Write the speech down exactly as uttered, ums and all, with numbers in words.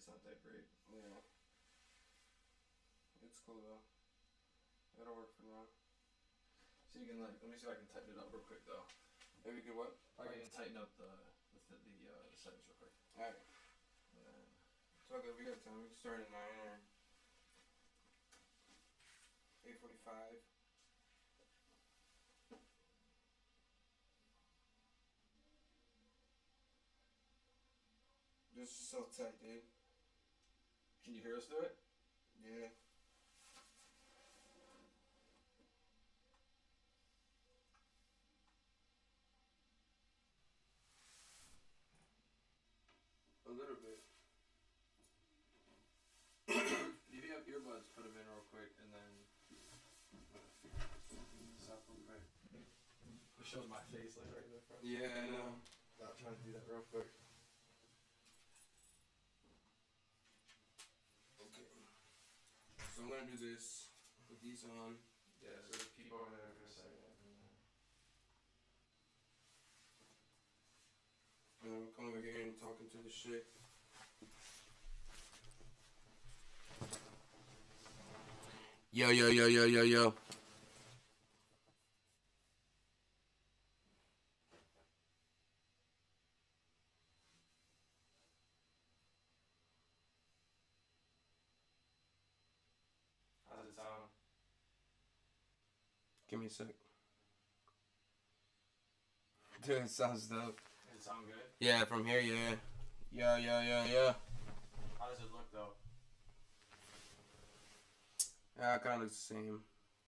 it's not that great. Yeah. It's cool though. It'll work for now. So you can like, let me see if I can tighten it up real quick though. Maybe you could what? I can tighten up the the the, uh, the settings real quick. All right. And then, It's all good. We got time. We can start at nine or eight forty-five. This is so tight, dude. can you hear us through it? Yeah. A little bit. If you have earbuds, put them in real quick, and then Stop real quick. it shows my face like right in the front. Yeah, I know. Not trying to do that real quick. Okay. So I'm gonna do this. Put these on. Yeah, so the people over there are gonna say that. And then we'll come over here and talking to the shit. Yo, yo, yo, yo, yo, yo. How's it sound? Give me a sec. Dude, it sounds dope. Does it sound good? Yeah, from here, yeah. Yeah, yeah, yeah, yeah. How does it look though? Yeah, it kind of looks the same.